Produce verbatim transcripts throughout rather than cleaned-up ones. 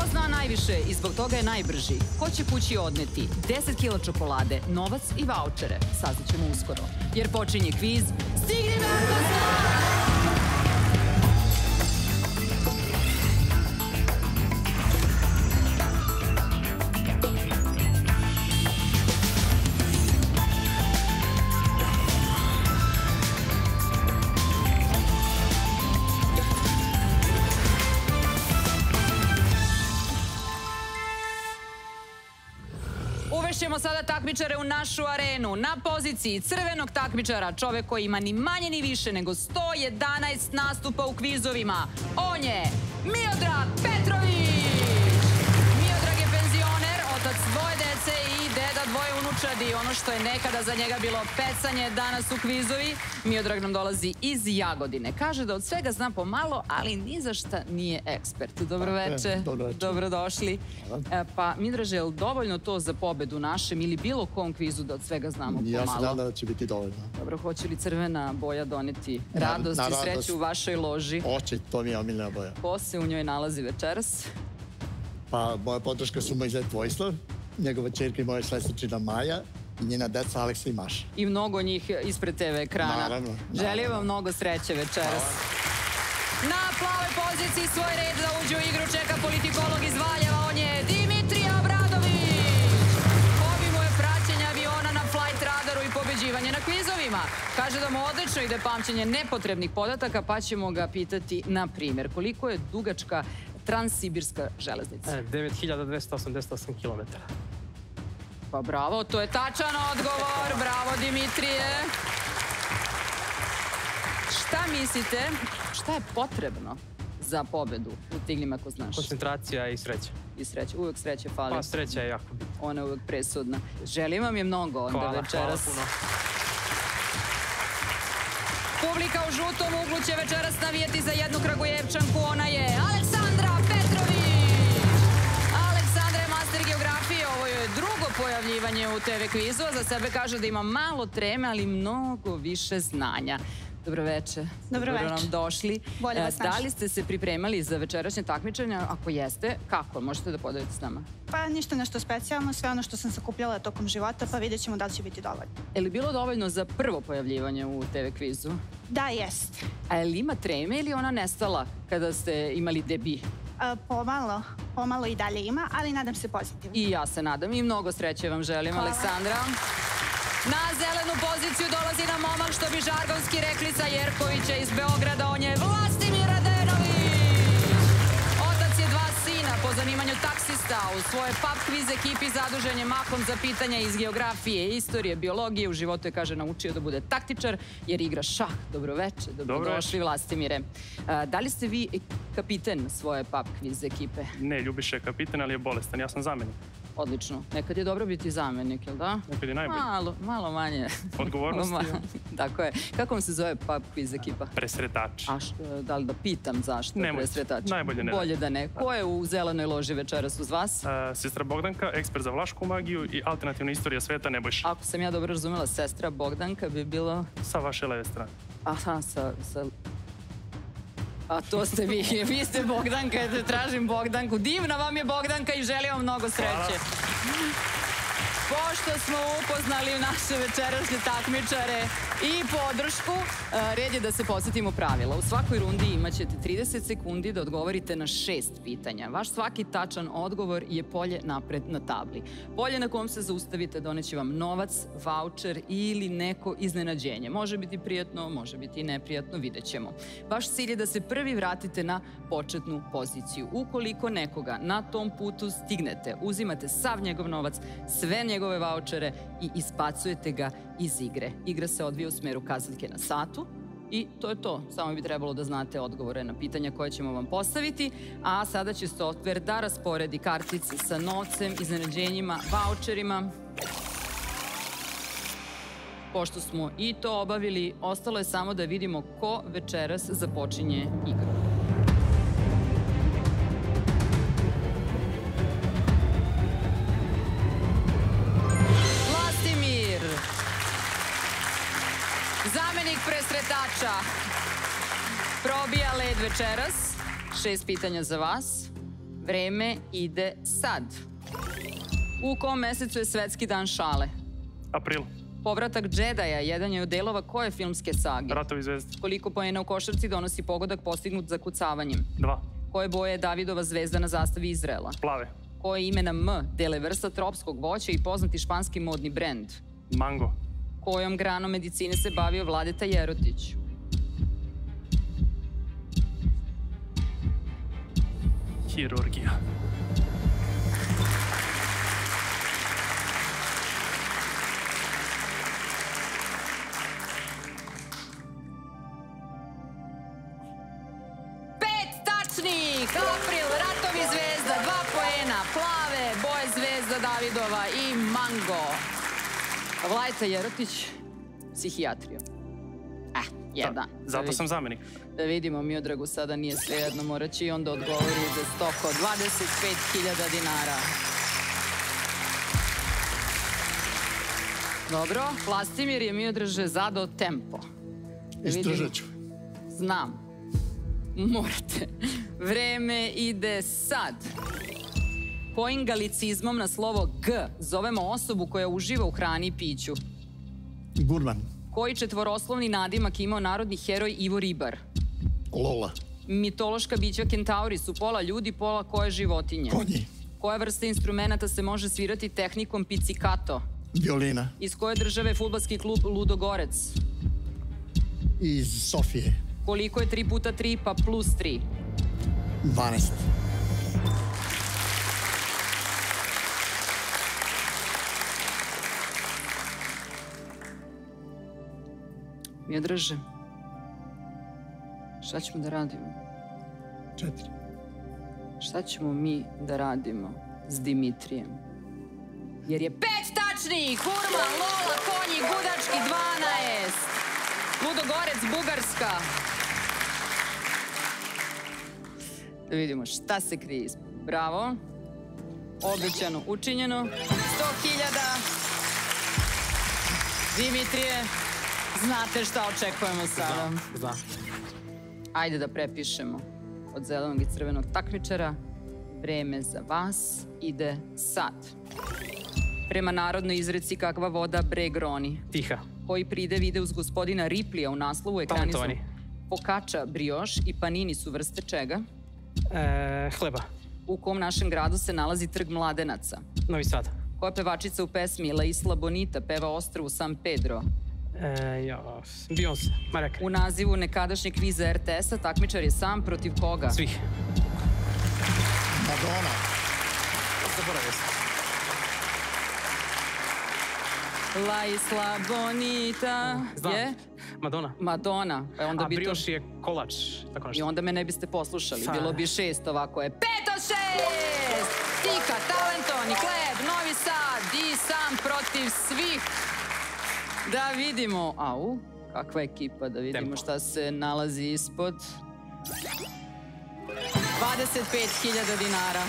zna najviše i zbog toga je najbrži? Ko će kući odneti deset kila čokolade, novac i vaučere? Saznaćemo uskoro. Jer počinje kviz Stigni me ako znaš! Uvešćemo sada takmičare u našu arenu. Na poziciji crvenog takmičara, čovek koji ima ni manje ni više nego sto jedanaest nastupa u kvizovima. On je Miodrag Petrović! Miodrag je penzioner, otac dvoje dece i deda dvoje unučadi. Ono što je nekada za njega bilo pecanje, danas u kvizovi. Miodrag nam dolazi iz Jagodine. Kaže da od svega zna pomalo, ali ni za šta nije ekspert. Dobroveče, dobrodošli. Pa, Miodraže, je li dovoljno to za pobedu našem ili bilo kom kvizu da od svega znamo pomalo? Ja se nadam da će biti dovoljno. Dobro, hoće li crvena boja doneti radost i sreću u vašoj loži? Hoće, to mi je omiljena boja. Ko se u njoj nalazi večeras? Pa, moja podrška su moj zet Vojislav, njegova čerka i moja sestričina Maja i njena deca Aleksa i Maša. I mnogo njih ispred te ve ekrana. Naravno. Želim vam mnogo sreće večeras. Na plavoj poziciji svoj red da uđe u igru čeka politikolog iz Valjeva. On je Dimitrij Obradović. Hobi mu je praćenje aviona na flight radaru i pobeđivanje na kvizovima. Kaže da mu odlično ide pamćenje nepotrebnih podataka, pa ćemo ga pitati, na primjer, koliko je dugačka Transsibirska železnica? devet hiljada dvesta osamdeset osam kilometara. Pa bravo, to je tačan odgovor. Bravo, Dimitrije. Šta mislite, šta je potrebno za pobedu u Stigni me ako znaš? Koncentracija i sreća. I sreća, uvek sreće fali. Pa sreća je jako bitna. Ona je uvek presudna. Želim vam je mnogo onda večeras. Hvala, hvala puno. Publika u žutom uglu će večeras navijeti za jednu Kragujevčanku. Ona je Aleksandra Petrović. Aleksandra je master geografije. Ovo je drugo pojavljivanje u te ve kvizu. Za sebe kaže da ima malo treme, ali mnogo više znanja. Dobroveče. Dobroveče. Dobro nam došli. Bolje vas našli. Da li ste se pripremali za večerašnje takmičenje? Ako jeste, kako? Možete da podelite s nama? Pa ništa nešto specijalno, sve ono što sam sakupljala tokom života, pa vidjet ćemo da li će biti dovoljno. Je li bilo dovoljno za prvo pojavljivanje u te ve kvizu? Da, jest. A je li ima treme ili ona nestala kada ste imali debi? Pomalo, pomalo i dalje ima, ali nadam se pozitivno. I ja se nadam i mnogo sreće vam želim, Aleksandra. Na zelenu poziciju dolazi nam momak, što bi žargonski rekli, sa Jerkovića iz Beograda. On je Vlastimir Radenović. Otac je dva sina, po zanimanju taksista. U svojoj pub quiz ekipi zadužen je mahom za pitanja iz geografije, istorije, biologije. U životu je, kaže, naučio da bude taktičar jer igra šah. Dobroveče, dobrodošli, Vlastimire. Da li ste vi kapiten svoje pub quiz ekipe? Ne, Ljubiša je kapiten, ali je bolestan. Ja sam zamenik. Odlično. Nekad je dobro biti zamenik, jel da? Nekad je najbolje. Malo, malo manje. Odgovornosti. Tako je. Kako vam se zove pub quiz ekipa? Presretač. A da li da pitam zašto je presretač? Najbolje ne. Bolje da ne. Ko je u zelenoj loži večeras uz vas? Sestra Bogdanka, ekspert za vlašku magiju i alternativna istorija sveta Nebojša. Ako sam ja dobro razumela, sestra Bogdanka bi bilo... Sa vaše leve strane. Aha, sa... A to ste vi, vi ste Bogdanka, tražim Bogdanku. Divna vam je Bogdanka i želim vam mnogo sreće. Pošto smo upoznali naše večerašnje takmičare i podršku, red je da se podsjetimo pravila. U svakoj rundi imat ćete trideset sekundi da odgovorite na šest pitanja. Vaš svaki tačan odgovor je polje napred na tabli. Polje na kom se zaustavite doneće vam novac, vaučer ili neko iznenađenje. Može biti prijatno, može biti i neprijatno, vidjet ćemo. Vaš cilj je da se prvi vratite na početnu poziciju. Ukoliko nekoga na tom putu stignete, uzimate sav njegov novac, sve njegove vaučere i izbacujete ga iz igre. Igra se odvija u smeru kazaljke na satu i to je to. Samo bi trebalo da znate odgovore na pitanja koje ćemo vam postaviti, a sada će softver da rasporedi kartice sa novcem, iznenađenjima, vaučerima. Pošto smo i to obavili, ostalo je samo da vidimo ko večeras započinje igru. Zamenik presretača probija led večeras. Šest pitanja za vas. Vreme ide sad. U kom mesecu je Svetski dan šale? April. Povratak Džedaja jedan je od delova koje filmske sage? Ratovi zvezde. Koliko poena u košarci donosi pogodak postignut zakucavanjem? Dva. Koje boje je Davidova zvezda na zastavi Izraela? Plave. Koje ime na M dele vrsta tropskog voća i poznati španski modni brend? Mango. Kojom granom medicine se bavio Vladeta Jerotić? Hirurgija. April, Ratovi zvezda, dva poena, Plave, boje zvezda Davidova i Mango. Vladeta Jerotić, psihijatriju. Eh, jedan. Zato sam zamenik. Da vidimo, Miodragu sada nije svejedno, morat će i onda odgovori za stoko. dvadeset pet hiljada dinara. Dobro, Vlastimir je Miodraže zadao tempo. Izdržat ću. Znam. Morate. Vreme ide sad. Kojim galicizmom na slovo G zovemo osobu koja uživa u hrani i piću? Gurman. Koji četvoroslovni nadimak imao narodni heroj Ivo Ribar? Lola. Mitološka bića kentauri su pola ljudi, pola koje životinje? Konji. Koja vrsta instrumenta se može svirati tehnikom pizzicato? Violina. Iz koje države je fudbalski klub Ludogorec? Iz Sofije. Koliko je tri puta tri pa plus tri? dvanaest. Miodraže, šta ćemo da radimo? Četiri. Šta ćemo mi da radimo s Dimitrijem? Jer je pet tačnih! Kurman, Lola, Konji, Gudački, dvanaest! Ludogorec, Bugarska. Da vidimo šta se krije ispod. Bravo. Obećano, učinjeno. sto hiljada. Dimitrije, znate šta očekujemo sada? Znam. Ajde da prepišemo od zelenog i crvenog takmičara. Vreme za vas ide sad. Prema narodnoj izreci kakva voda breg roni. Tiha. Koji pridev ide uz gospodina Riplija u naslovu ekranizu. Talentovani. Focaccia, brioš i panini su vrste čega? E, hleba. U kom našem gradu se nalazi trg Mladenaca? Novi Sad. Koja pevačica u pesmi La Isla Bonita peva ostrvu San Pedro? E, ja, Beyoncé, Mariah Carey. U nazivu nekadašnjeg kviza er te es-a takmičar je sam protiv koga? Svih. Madonna. Zaboravio sam. La Isla Bonita Znam. je? Madonna. Madonna. E onda A bi to... brioš je kolač, tako I nešto. onda me ne biste poslušali. Sad. Bilo bi šest, ovako je pet od šest! Tika, talentovani, Kleb, Novi Sad i sam protiv svih. Da vidimo, au, kakva ekipa, da vidimo Tempo. šta se nalazi ispod. dvadeset pet hiljada dinara.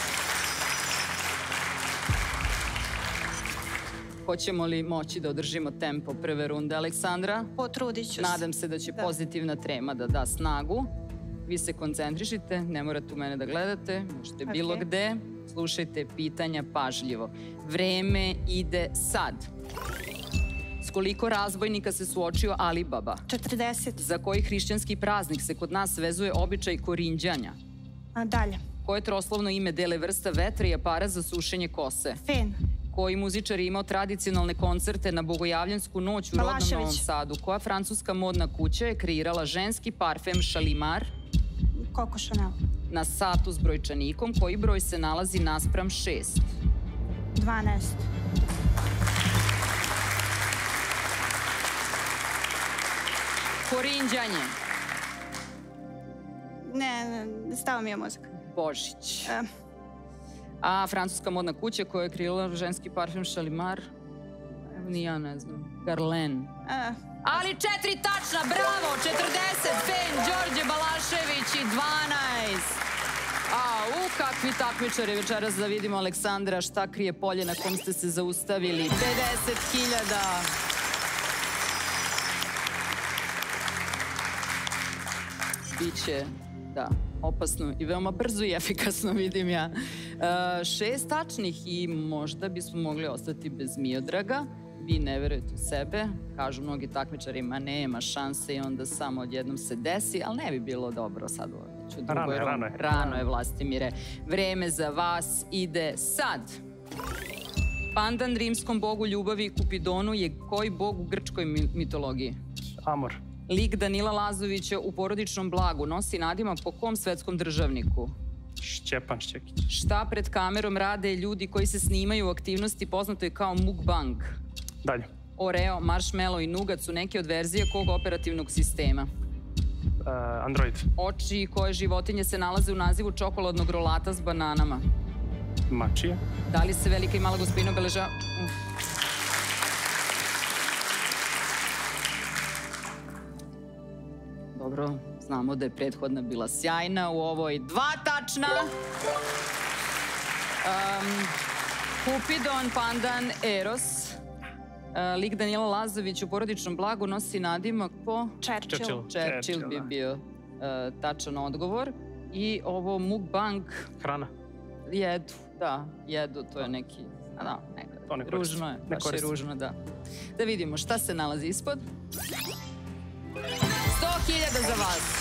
Hoćemo li moći da održimo tempo prve runde, Aleksandra? Potrudit ću se. Nadam se da će pozitivna trema da da snagu. Vi se koncentrišite, ne morate u mene da gledate, možete bilo Ok. gde. Slušajte pitanja pažljivo. Vreme ide sad. S koliko razbojnika se suočio Alibaba? četrdeset. Za koji hrišćanski praznik se kod nas vezuje običaj korinđanja? A, dalje. Koje troslovno ime dele vrsta vetra i aparat za sušenje kose? Fen. Koji muzičar je imao tradicionalne koncerte na Bogojavljansku noć u rodnom Balašević. Novom Sadu? Koja francuska modna kuća je kreirala ženski parfem Šalimar Coco Chanel. na satu s brojčanikom? Koji broj se nalazi naspram šest? dvanaest. Korinđanje. Ne, ne, stao mi je mozak. Božić. E, A francuska modna kuća koja je kreirala ženski parfem Šalimar? Evo ni ja ne znam. Garlen. e, Ali četiri tačna, bravo, četrdeset, Fen, Đorđe Balašević i dvanaest. A, u, kakvi takmičari večeras, da vidimo, Aleksandra, šta krije polje na kom ste se zaustavili. pedeset hiljada. Biće, da, Opasno i veoma brzo i efikasno, vidim ja. E, šest tačnih i možda bismo mogli ostati bez Miodraga. Vi ne verujete u sebe, kažu mnogi takmičarima nema šanse i onda samo odjednom se desi, ali ne bi bilo dobro sad ovdje. Ću Rano je, rano je. Rano je, Vlastimire. Vreme za vas ide sad. Pandan rimskom bogu ljubavi i Kupidonu je koji bog u grčkoj mitologiji? Amor. Lik Danila Lazovića u Porodičnom blagu nosi nadimak po kom svetskom državniku? Šćepan Šćekić. Šta pred kamerom rade ljudi koji se snimaju u aktivnosti poznatoj kao mukbang? Dalje. Oreo, marshmallow i nougat su neke od verzije kog operativnog sistema? Uh, Android. Oči koje životinje se nalaze u nazivu čokoladnog rolata s bananama? Mačija. Da li se velika i mala gospina obeležava... Dobro, znamo da je prethodna bila sjajna, u ovoj dva tačna. Um, Kupidon, Pandan, Eros. Uh, lik Danila Lazović u Porodičnom blagu nosi nadimak po... Churchill. Churchill. Churchill bi bio uh, tačan odgovor. I ovo mukbang... Hrana. Jedu, da, jedu, to je neki... A da, nekada. To ne koristim. Ružno je, Ne baš je koristim. ružno, da. Da vidimo šta se nalazi ispod. sto hiljada za vas.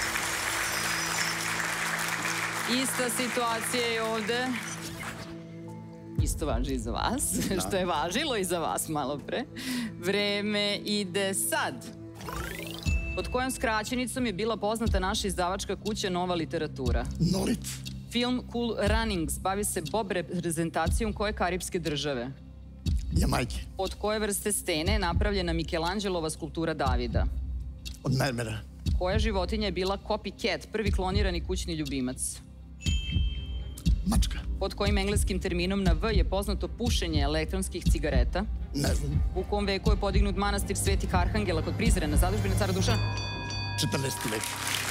Ista situacija je ovde. Isto važi i za vas, što je važilo i za vas malo pre. Vreme ide sad. Pod kojom skraćenicom je bila poznata naša izdavačka kuća Nova literatura? Nolit. Film Cool Runnings bavi se bob reprezentacijom koje karipske države? Jamajke. Od koje vrste stene je napravljena Mikelanđelova skulptura Davida? Od mermera. Koja životinja je bila copycat, prvi klonirani kućni ljubimac? Mačka. Pod kojim engleskim terminom na V je poznato pušenje elektronskih cigareta? Ne znam. U kom veku je podignut manastir Svetih Arhangela kod Prizrena, zadužbine cara Dušana? četrnaesti vek.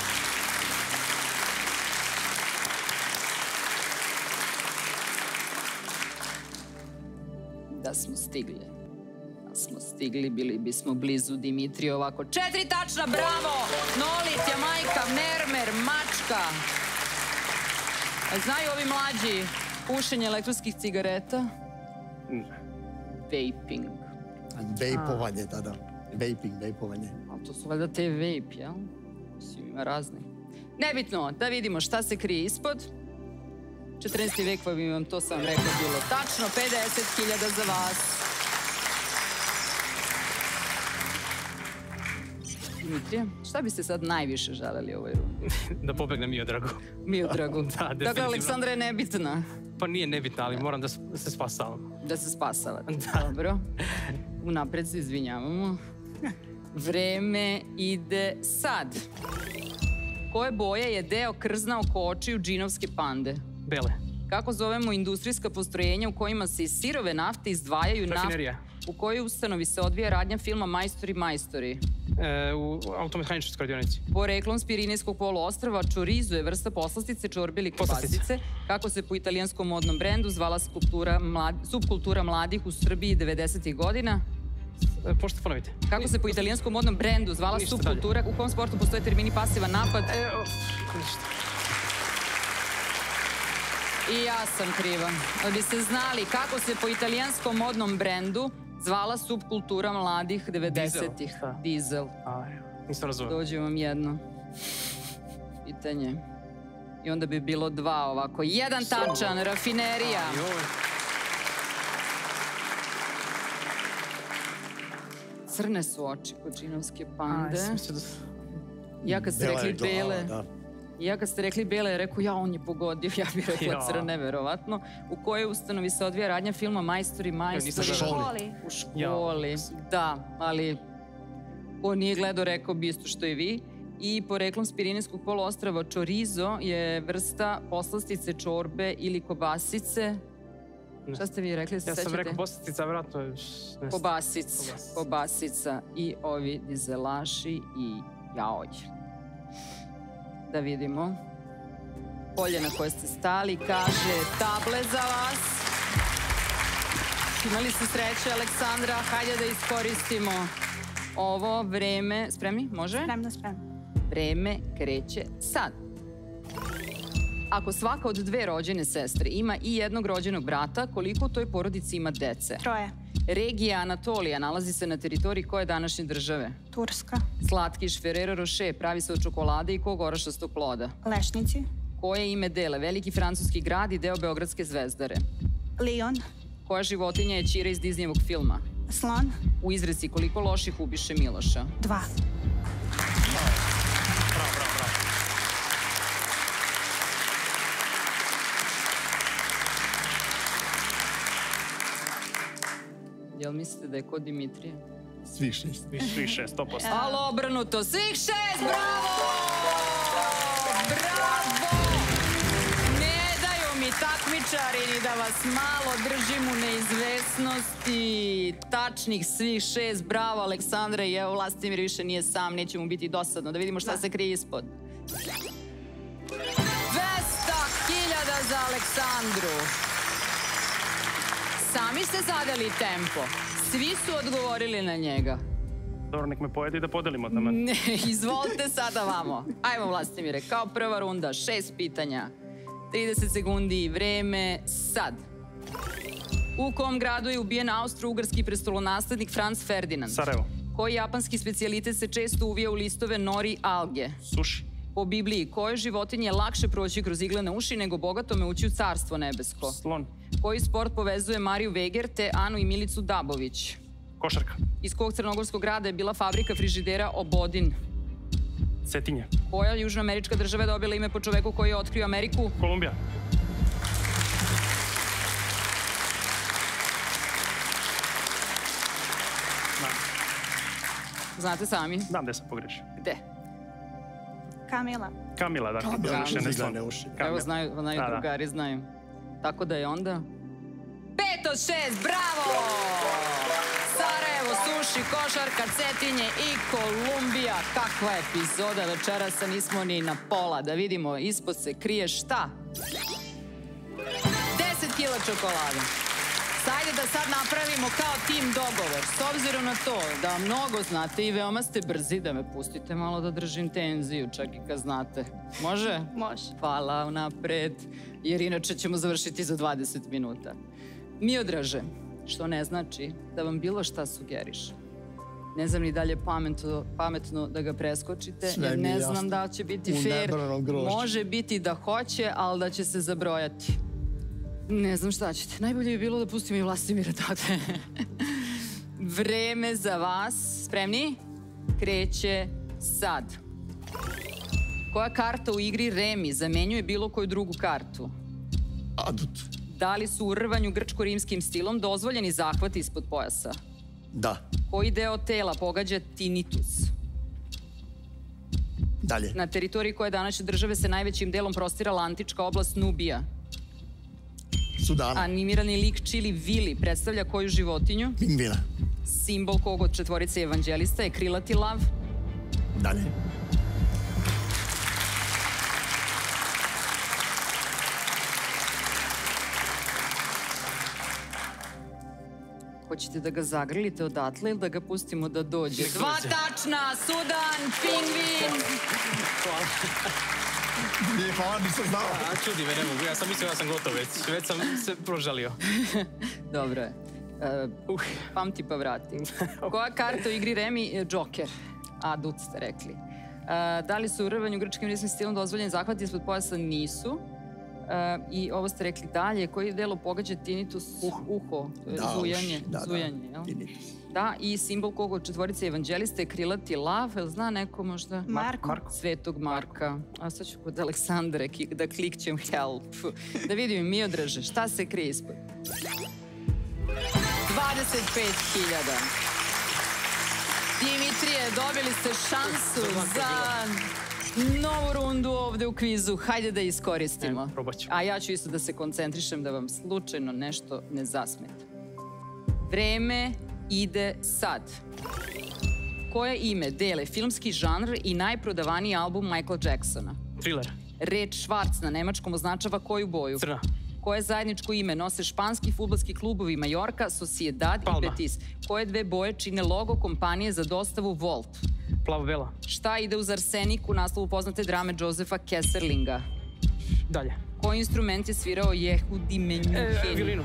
Da smo stigli. Da smo stigli, bili bismo blizu Dimitrija ovako. Četiri tačna, bravo! Nolit, Jamajka, mermer, mačka. A znaju ovi mlađi pušenje elektronskih cigareta? Ne. Vaping. Vejpovanje, da, da. Vaping, vejpovanje. A to su valjda te vape, jel? Mislim, ima razni. Nebitno, da vidimo šta se krije ispod. četrnaesti vek pa bi vam to sam rekao bilo tačno. pedeset hiljada za vas. Dimitrije, šta biste sad najviše želeli u ovoj rundi? Da pobegne Miodragu. Miodragu. Da, definitivno. Dakle, Aleksandra je nebitna. Pa nije nebitna, ali moram da se spasavam. Da se spasavate. Da. Dobro. Unapred se izvinjavamo. Vreme ide sad. Koje boje je deo krzna oko očiju džinovske pande? Bele. Kako zovemo industrijska postrojenja u kojima se iz sirove nafte izdvajaju nafte? Rafinerija. U kojoj ustanovi se odvija radnja filma Majstori, majstori? E, u automehaničkoj radionici. Poreklom s Pirinejskog poluostrva chorizo je vrsta poslastice, čorbe ili kobasice. Kako se po italijanskom modnom brendu zvala skulptura mlad, subkultura mladih u Srbiji devedesetih godina? E, Pošto ponovite. Kako se po italijanskom modnom brendu zvala Ništa subkultura? U kom sportu postoje termini pasivan napad? E, o, ništa. I ja sam kriva. Da biste znali kako se po italijanskom modnom brendu zvala subkultura mladih devedesetih. Šta? Dizel. A, nisam razumio. Dođe vam jedno pitanje. I onda bi bilo dva ovako. Jedan tačan, rafinerija. Joj. Crne su oči kod džinovske A, pande. sam mislio da... Ja kad ste Bela je rekli glava, bele, da. ja kad ste rekli bele, rekao ja, on je pogodio, ja bih rekla Ja. crne, verovatno. U kojoj ustanovi se odvija radnja filma Majstori, majstori? nisam U gledao. školi. U školi, da, ali ko nije gledao, rekao bi isto što i vi. I poreklom s Pirinejskog poluostrva chorizo je vrsta poslastice, čorbe ili kobasice. Ne. Šta ste vi rekli, da se Ja sam sećate? rekao poslastica, vjerojatno... ne znam. Kobasica, Kobasica. kobasica i ovi dizelaši i jaoj. Da vidimo. Polje na koje ste stali kaže table za vas. Imali ste sreće, Aleksandra, hajde da iskoristimo ovo vreme. Spremni? Može? Spremna, spremna. Vreme kreće sad. Ako svaka od dve rođene sestre ima i jednog rođenog brata, koliko u toj porodici ima dece? Troje. Regija Anatolija nalazi se na teritoriji koje današnje države? Turska. Slatkiš Ferrero Rocher pravi se od čokolade i kog orašastog ploda? Lešnici. Koje ime dele veliki francuski grad i deo Beogradske zvezdare? Lion. Koja životinja je Ćira iz Disneyevog filma? Slon. U izreci koliko loših ubiše Miloša? Dva. Bravo, bravo, bravo. Jel mislite da je kod Dimitrije? Svih šest. Svih šest, sto posto. Ali obrnuto, svih šest, bravo! Bravo! Ne daju mi takmičari ni da vas malo držim u neizvesnosti. Tačnih svih šest, bravo Aleksandra, i evo Vlastimir više nije sam, neće mu biti dosadno. Da vidimo šta se krije ispod. dvesta hiljada za Aleksandru. Sami ste zadali tempo. Svi su odgovorili na njega. Dobro, nek me pojedi da podelimo tamo. Ne, izvolite sada vamo. Ajmo, Vlastimire, kao prva runda, šest pitanja. trideset sekundi i vreme sad. U kom gradu je ubijen austro-ugarski prestolonaslednik Franz Ferdinand? Sarajevo. Koji japanski specijalitet se često uvija u listove nori alge? Suši. Po Bibliji, koje životinje je lakše proći kroz iglene uši nego bogatome ući u carstvo nebesko? Slon. Koji sport povezuje Mariju Veger te Anu i Milicu Dabović? Košarka. Iz kog crnogorskog grada je bila fabrika frižidera Obodin? Cetinje. Koja južnoamerička država je dobila ime po čoveku koji je otkrio Ameriku? Kolumbija. Znate sami? Znam gde sam pogrešio. Gde? Kamila. Kamila, da. Kamila, Više ne slon. iglene uši. Evo Kamila. znaju, znaju Da, da. drugari, znaju. Tako da je onda... Pet od šest, bravo! Sarajevo, suši, košarka, Cetinje i Kolumbija. Kakva epizoda večerasa, nismo ni na pola. Da vidimo, ispod se krije šta? deset kila čokolade. Sajde da sad napravimo kao tim dogovor. S obzirom na to da mnogo znate i veoma ste brzi, da me pustite malo da držim tenziju, čak i kad znate. Može? Može. Hvala unapred, jer inače ćemo završiti za dvadeset minuta. Miodraže, što ne znači da vam bilo šta sugeriše. Ne znam ni dalje pametno, pametno da ga preskočite, Sve jer mi je ne znam jasno. da li će biti U fair. nebranom grožđu. Može biti da hoće, ali da će se zabrojati. Ne znam šta ćete. Najbolje bi bilo da pustimo i Vlastimira da ode. Vreme za vas. Spremni? Kreće sad. Koja karta u igri Remi zamenjuje bilo koju drugu kartu? Adut. Da li su u rvanju grčko-rimskim stilom dozvoljeni zahvati ispod pojasa? Da. Koji deo tela pogađa tinnitus? Dalje. Na teritoriji koje današnje države se najvećim delom prostirala antička oblast Nubija. Sudan. Animirani lik Čili Vili predstavlja koju životinju? Pingvina. Simbol kog od četvorice evanđelista je krilati lav. Dalje. Hoćete da ga zagrlite odatle ili da ga pustimo da dođe? Dva tačna, Sudan, pingvin. Nije hvala, nisam znao. A čudi me, ne mogu. Ja sam mislio da sam gotov već. Već sam se prožalio. Dobro je. Uh, pamti pa vrati. Koja karta u igri Remi je Joker? A, Dut ste rekli. Uh, da li su u rvanju grčkim rimskim stilom dozvoljeni zahvati ispod pojasa? Nisu. Uh, I ovo ste rekli dalje. Koji delo pogađa tinnitus? Uh, uho. To je Da, zujanje. uši. Da, da. Zujanje, jel? Tinnitus. Da, i simbol kog od četvorice evanđelista je krilati lav. Jel zna neko možda? Marko. Marko. Svetog Marka. A sad ću kod Aleksandre ki- da klikćem help. Da vidim, Miodraže, šta se krije ispod? dvadeset pet hiljada. Dimitrije, dobili ste šansu za novu rundu ovde u kvizu. Hajde da iskoristimo. Evo, probat ću. A ja ću isto da se koncentrišem da vam slučajno nešto ne zasmeta. Vreme ide sad. Koje ime dele filmski žanr i najprodavaniji album Michaela Jacksona? Thriller. Reč Schwarz na nemačkom označava koju boju? Crna. Koje zajedničko ime nose španski fudbalski klubovi Majorka, Sociedad Palma. i Betis? Koje dve boje čine logo kompanije za dostavu Volt? Plavo-bela. Šta ide uz arsenik u naslovu poznate drame Josefa Kesserlinga? Dalje. Koji instrument je svirao Jehudi E, Menuhin? violinu.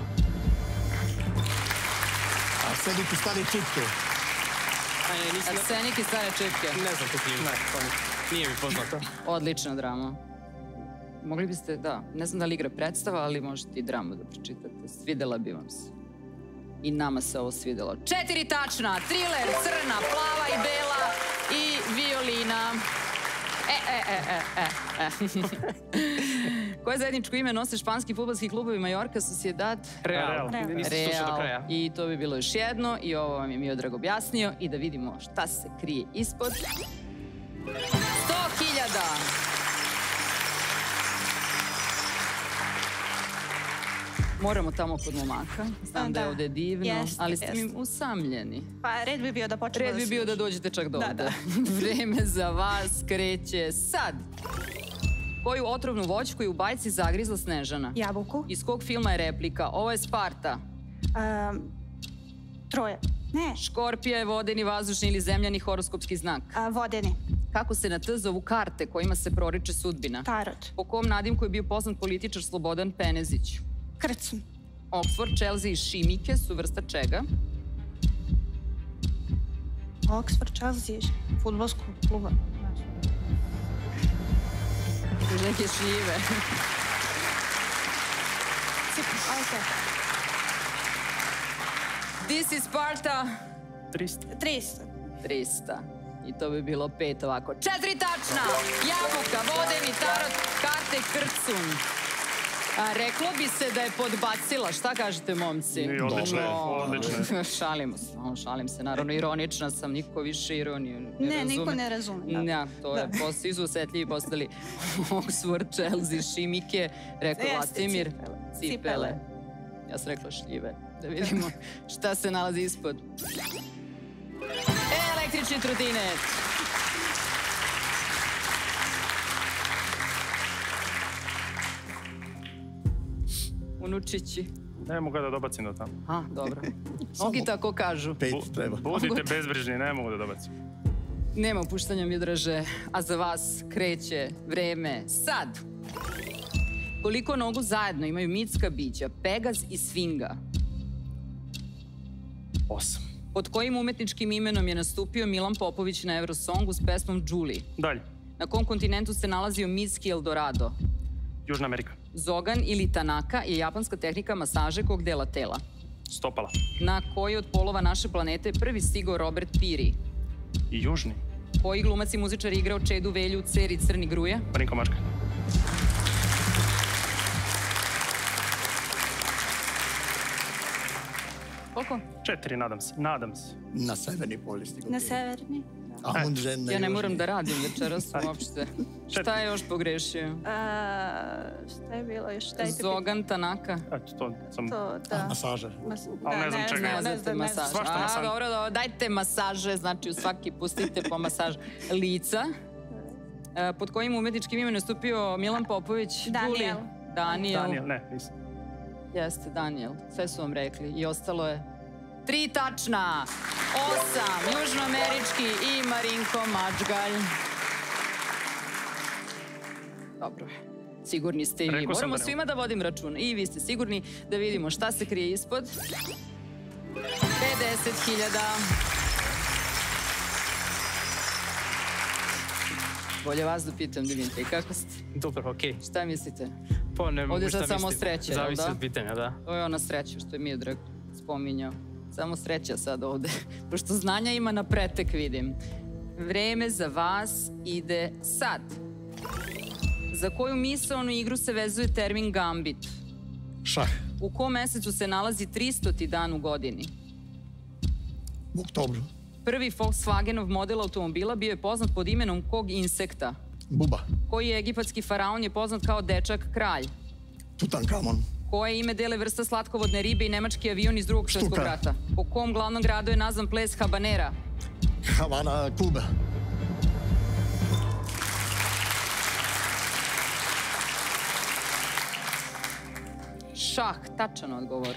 Arsenik i stare čipke. A, ne, nisam... Arsenik i stare čipke. Ne znam tu knjigu. Ne, to ne. Nije mi poznato. Odlična drama. Mogli biste, da, ne znam da li igra predstava, ali možete i dramu da pročitate. Svidela bi vam se. I nama se ovo svidelo. Četiri tačna, thriller, crna, plava i bela i violina. E, e, e, e, e, e. Koje zajedničko ime nose španski fudbalski klubovi Majorka, Sociedad? Real. Real. Nisam slušao do kraja. Real. I to bi bilo još jedno i ovo vam je Miodrag objasnio i da vidimo šta se krije ispod. sto hiljada! Moramo tamo kod momaka. Znam da je Da. ovde divno, Jeste, ali ste mi jeste. usamljeni. Pa red bi bio da počnemo Red da bi bio da slušamo. dođete čak do Da, ovde. da. Vreme za vas kreće sad. Koju otrovnu voćku je u bajci zagrizla Snežana? Jabuku. Iz kog filma je replika? Ovo je Sparta. Um, troje. Ne, Škorpija je vodeni, vazdušni ili zemljani horoskopski znak. a, vodeni. Kako se na T zovu karte kojima se proriče sudbina? Tarot. Po kom nadimku je bio poznat političar Slobodan Penezić? Krcun. Oxford, Chelsea i Šimike su vrsta čega? Oxford, Chelsea, fudbalskog kluba. Neke šljive. Okay. This is Sparta. trista. trista. trista. I to bi bilo pet ovako. Četiri tačna! Jabuka, vodeni, tarot, karte, krcun. A, reklo bi se da je podbacila. Šta kažete, momci? I odlično je, No. odlično je. Šalimo se, no, šalim se. Naravno, ironična sam, niko više ironiju ne, Ne, razume. niko ne razume, da. Ja, to je, Da. posle izuzetljivi postali Oxford, Chelsea, Šimike, rekao Jeste, Vlastimir, cipele. cipele. Cipele. Ja sam rekla šljive. Da vidimo šta se nalazi ispod. Električni trotinet. Unučići. Ne mogu da dobacim do tamo. A, dobro. Mnogi tako kažu. Pet treba. Budite bezbrižni, ne mogu da dobacim. Nema opuštanja Miodraže, a za vas kreće vreme sad. Koliko nogu zajedno imaju mitska bića, Pegaz i Sfinga? Osam. Pod kojim umetničkim imenom je nastupio Milan Popović na Eurosongu s pesmom Julie? Dalje. Na kom kontinentu se nalazio mitski Eldorado? Južna Amerika. Zogan ili Tanaka je japanska tehnika masaže kog dela tela? Stopala. Na koji od polova naše planete je prvi stigao Robert Piri? I južni. Koji glumac i muzičar je igrao Čedu Velju u Ceri Crni Gruje? Marinko Mačka. Koliko? Četiri, nadam se. Nadam se. Na severni polisti. Na severni. A on žen na Ja ne južni. moram da radim večeras uopšte. Šta je još pogrešio? A, šta je bilo još? Dajte Zogan, Tanaka. Eto, to sam... To, da. Masaža. Mas, Ali ne znam čega. Ne Ne znate znam, ne znam. masaž. Svašta A, masaž. dobro, dobro, dajte masaže, znači u svaki pustite po masaž lica. E, pod kojim umetničkim imenom je nastupio Milan Popović? Daniel. Julie? Daniel. Daniel, ne, nisam. Jeste, Daniel. Sve su vam rekli. I ostalo je tri tačna, osam, južnoamerički i Marinko Mačgalj. Dobro. Sigurni ste i vi. Rekao sam Moramo da ne. svima da vodim račun. I vi ste sigurni da vidimo šta se krije ispod. pedeset hiljada. Bolje vas da pitam, Dimitri, kako ste? Dobro, okej. Šta mislite? Pa ne mogu Ovdje šta sad samo mislim. sreća, jel Zavisi da? od pitanja, da. To je ona sreća što je Miodrag spominjao. Samo sreća sad ovde, pošto znanja ima na pretek, vidim. Vreme za vas ide sad. Za koju misaonu igru se vezuje termin gambit? Šah. U kom mesecu se nalazi tristoti dan u godini? U oktobru. Prvi Volkswagenov model automobila bio je poznat pod imenom kog insekta? Buba. Koji egipatski faraon je poznat kao dečak kralj? Tutankamon. Koje ime dele vrsta slatkovodne ribe i nemački avion iz drugog svjetskog Štuka. rata? Po kom glavnom gradu je nazvan ples habanera? Havana, Kuba. Šah, tačan odgovor.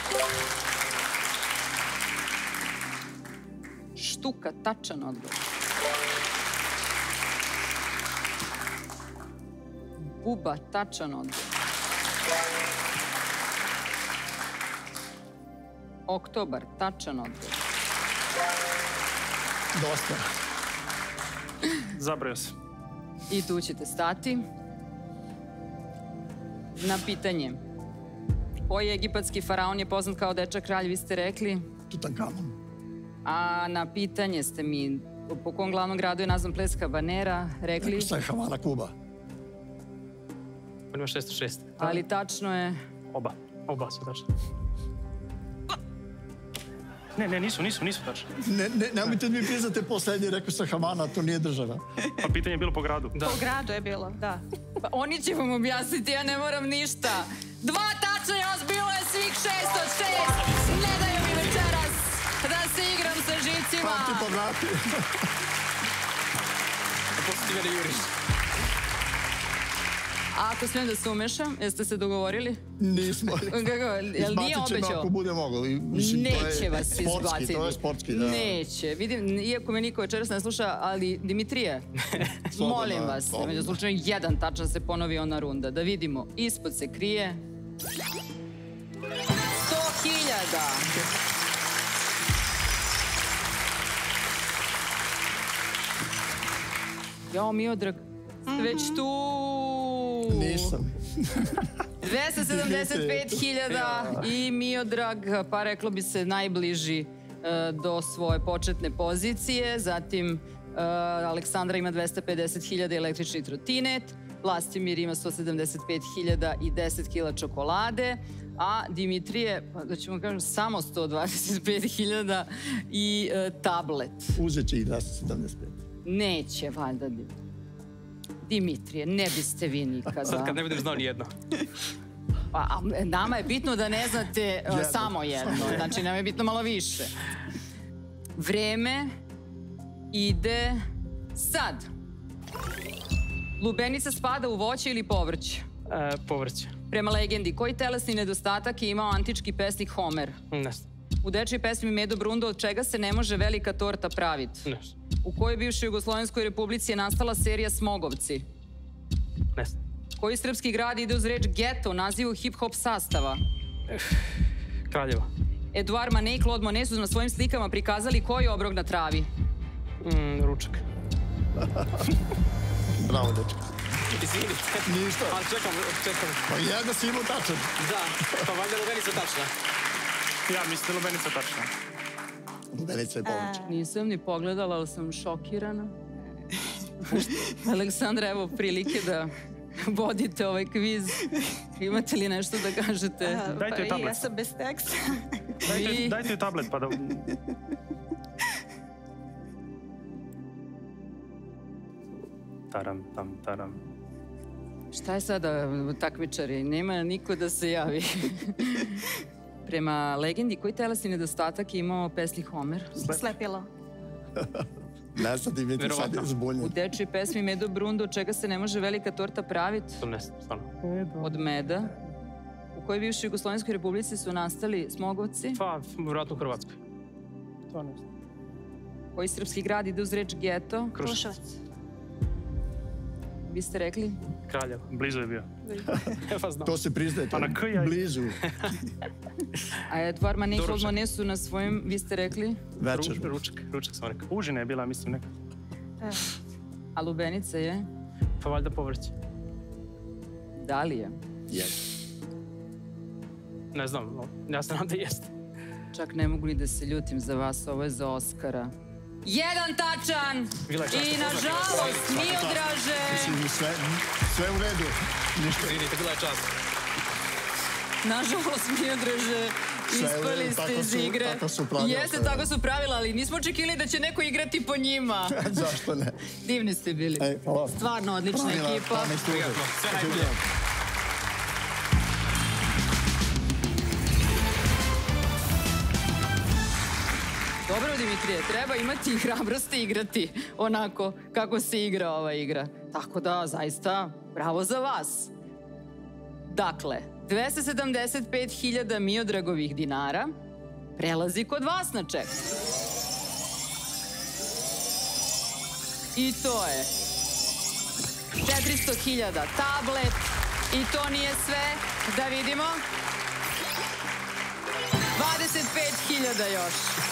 Štuka, tačan odgovor. Kuba, tačan odgovor. Oktobar, tačan odgovor. Dosta. Zabrao se. I tu ćete stati. Na pitanje. Koji egipatski faraon je poznat kao dečak kralj, vi ste rekli? Tutankamon. A na pitanje ste mi, po kom glavnom gradu je nazvan ples Habanera, rekli? Rekao sam Havana, Kuba. On ima šesto šest. Ali tačno je... Oba. Oba su tačni. Ne, ne, nisu, nisu, nisu tačni. Ne, ne, nemojte mi priznate poslednje, rekao sam Havana, to nije država. Pa pitanje je bilo po gradu. Da. Po gradu je bilo, da. Pa oni će vam objasniti, ja ne moram ništa. Dva tačna je bilo je svih šest od šest. Ne daju mi večeras da se igram sa žicima. Pa ti to vrati. A posle ti mene juriš. A ako smijem da se umešam, jeste se dogovorili? Nismo. Kako, jel nije Izbacit ćemo obećao? ako bude moglo. Mislim, to Neće je vas sportski, izbaciti. To je sportski, da. Neće. Vidim, iako me niko večeras ne sluša, ali Dimitrije, Slobodno, molim vas, slobodno. među slučaju jedan tačan se ponovi ona runda. Da vidimo, ispod se krije... sto hiljada. Jao, Miodrag, ste već tu. Nisam. dvesta sedamdeset pet hiljada i Miodrag, pa reklo bi se najbliži e, do svoje početne pozicije. Zatim e, Aleksandra ima dvesta pedeset hiljada električni trotinet, Vlastimir ima sto sedamdeset pet hiljada i deset kila čokolade, a Dimitrije, pa da ćemo kažem, samo sto dvadeset pet hiljada i e, tablet. Uzet će i dvesta sedamdeset pet. Neće, valjda, Dimitrije, ne biste vi nikada. Sad kad ne budem znao ni jedno. Pa, a nama je bitno da ne znate uh, Jedno. samo jedno, znači nam je bitno malo više. Vreme ide sad. Lubenica spada u voće ili povrće? E, povrće. Prema legendi, koji telesni nedostatak je imao antički pesnik Homer? Ne znam. U dečiji pesmi Medo Brundo od čega se ne može velika torta praviti? Ne znam. U kojoj bivšoj Jugoslovenskoj republici je nastala serija Smogovci? Ne znam. Koji srpski grad ide uz reč geto u nazivu hip-hop sastava? Kraljevo. Eduard Manet i Claude Monet su na svojim slikama prikazali koji obrok na travi? Mm, ručak. Bravo, dečko. Izvinite. Ništa. Ali čekam, čekam. Pa jedna si imao tačan. Da, pa valjda lubenica tačna. Ja mislim da je lubenica tačna. Lubenica je povrće. Nisam ni pogledala, ali sam šokirana. Aleksandra, evo prilike da vodite ovaj kviz. Imate li nešto da kažete? Dajte Pa joj i tablet. ja sam bez teksta. Dajte, Vi- dajte joj tablet pa da... Taram, tam, taram. Šta je sada takmičari? Nema niko da se javi. Prema legendi, koji telesni nedostatak je imao pesnik Homer? Slepilo. Ne znam, Dimitri, sad je Verovatno. U zbunjen. dečoj pesmi Medo Brundo od čega se ne može velika torta praviti? To ne znam, stvarno. Od meda. U kojoj bivšoj Jugoslovenskoj republici su nastali Smogovci? Pa, vjerojatno u Hrvatskoj. To ne znam. Koji srpski grad ide uz reč geto? Kruševac. Vi ste rekli? Kraljevo. Blizu je bio. Evo znam. To se priznaje, to Pa na je K ja- blizu. A Eduard Manet i Doručak. Claude Monet su na svojim, vi ste rekli? Večer. Ru- Ručak, ručak sam rekao. Užina je bila, mislim, neka. Evo. A lubenica je? Pa valjda povrće. Da li je? Yes. Ne znam, no, ja se nadam da jeste. Čak ne mogu ni da se ljutim za vas, ovo je za Oskara. Jedan tačan! Bila je čast I upoznati vas. nažalost, Miodraže, Mislim, sve, sve u redu. Ništa. Izvinite, bila je čast. nažalost, Miodraže, Sve u ispali redu, ste tako iz su- igre. tako su pravila, Jeste, sve u tako redu. su pravila, ali nismo očekivali da će neko igrati po njima. Zašto ne? Divni ste bili. Ej, hvala. Stvarno odlična Pravila, ekipa. pamet služe. Prijatno, sve najbolje. Dobro, Dimitrije, treba imati i hrabrosti igrati onako kako se igra ova igra. Tako da, zaista, bravo za vas. Dakle, dvesta sedamdeset pet hiljada Miodragovih dinara prelazi kod vas na ček. I to je četiristo hiljada tablet. I to nije sve. Da vidimo. dvadeset pet hiljada još.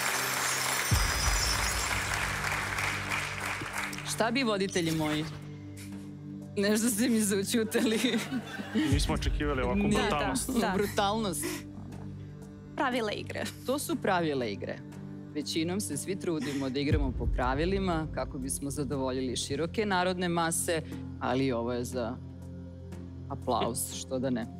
Šta bi voditelji moji? Nešto ste mi začutali. Nismo očekivali ovakvu Da, brutalnost. da. Brutalnost. Pravila igre. To su pravila igre. Većinom se svi trudimo da igramo po pravilima kako bismo zadovoljili široke narodne mase, ali ovo je za aplauz, što da ne.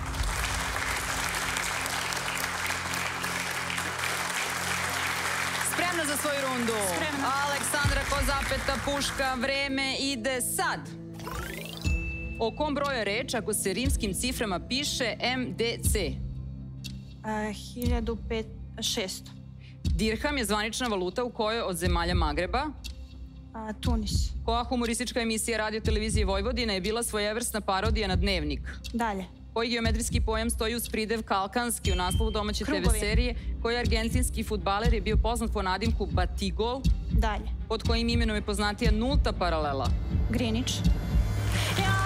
Spremna za svoju rundu? Spremna. Aleksandra Kozapeta Puška, vreme ide sad. O kom broju je reč ako se rimskim ciframa piše M D C? Uh, hiljadu šesto. Dirham je zvanična valuta u kojoj od zemalja Magreba? Uh, Tunis. Koja humoristička emisija radio televizije Vojvodine je bila svojevrsna parodija na Dnevnik? Dalje. Koji geometrijski pojam stoji uz pridev Kalkanski u naslovu domaće te ve Krugovi. serije? Koji argentinski fudbaler je bio poznat po nadimku Batigol? Dalje. Pod kojim imenom je poznatija nulta paralela? Greenwich. Ja.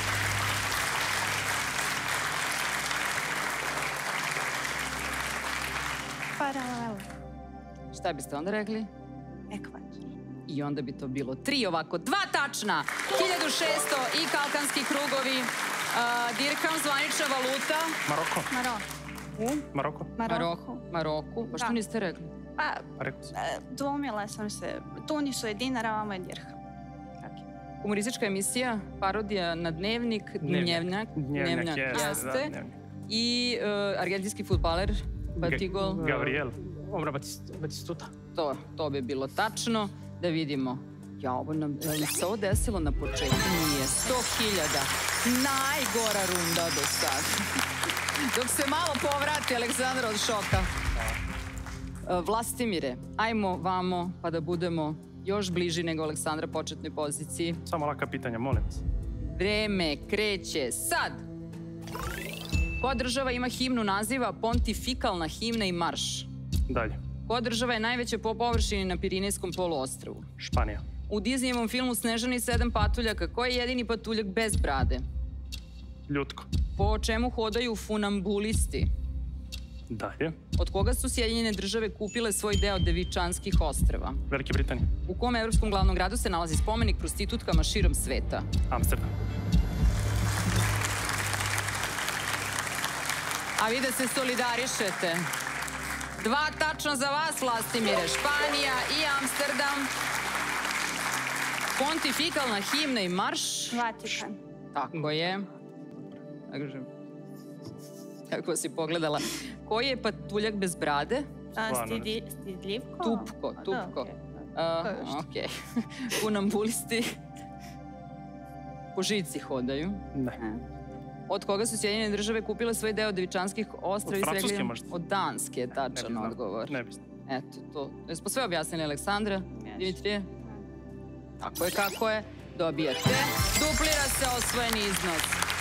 Paralela. Šta biste onda rekli? Ekvator. I onda bi to bilo tri ovako, dva tačna, hiljadu šesto i kalkanski krugovi, uh, dirham, zvanična valuta, Maroko. Maroko. Maroko. Maroku, Maroku, pa što Da. niste rekli? Pa, Pa rekao sam. e, dvoumila sam se. Tunisu je dinar, a vamo je dirham. Kako je? Humoristička emisija, parodija na Dnevnik, Dnevnjak. Dnevnjak, Dnevnjak, jeste, da, jeste, Dnevnjak. i uh, argentinski fudbaler, Batigol, Gabriel. Omra Batist- Batistuta. to, to bi bilo tačno, da vidimo. Ja, ovo nam, je li se ovo desilo na početku? Nije, sto hiljada, najgora runda do sad. Dok se malo povrati Aleksandra od šoka. Uh, Vlastimire, ajmo vamo pa da budemo još bliži nego Aleksandra početnoj poziciji. Samo laka pitanja, molim vas. Vreme kreće sad. Koja država ima himnu naziva Pontifikalna himna i marš? Dalje. Koja država je najveća po površini na Pirinejskom poluostrvu? Španija. U Disneyevom filmu Snežana i sedam patuljaka, ko je jedini patuljak bez brade? Ljutko. Po čemu hodaju funambulisti? Dalje. Od koga su Sjedinjene države kupile svoj deo Devičanskih ostrva? Velike Britanije. U kom evropskom glavnom gradu se nalazi spomenik prostitutkama širom sveta? Amsterdam. A vi da se solidarišete. Dva tačno za vas, Vlastimire. Španija i Amsterdam. Pontifikalna himna i marš. Vatikan. Tako je. Kako si pogledala. Koji je patuljak bez brade? A, Stvarno. stidi, stidljivko? Tupko, A, da, tupko. okej. A, To je što. Okej. Funambulisti po žici hodaju. Ne. Od koga su Sjedinjene države kupile svoj deo Devičanskih ostrva? Od i sve Francuske rekli- možda? Od Danske je Ne bi tačan znao. odgovor. Ne bi znao. Eto, to. Jesmo sve objasnili, Aleksandra? Yes. Dimitrije? Tako je kako je. Dobijate. Duplira se osvojeni iznos.